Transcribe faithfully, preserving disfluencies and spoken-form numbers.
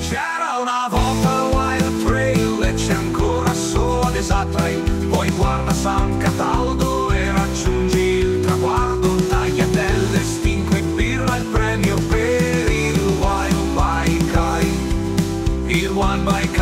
C'era una volta il Wild Trail e c'è ancora solo ad Esatrail. Poi guarda San Cataldo e raggiungi il traguardo. Tagliatelle, stinco e birra, il premio per il Wild Bike. Il One Bike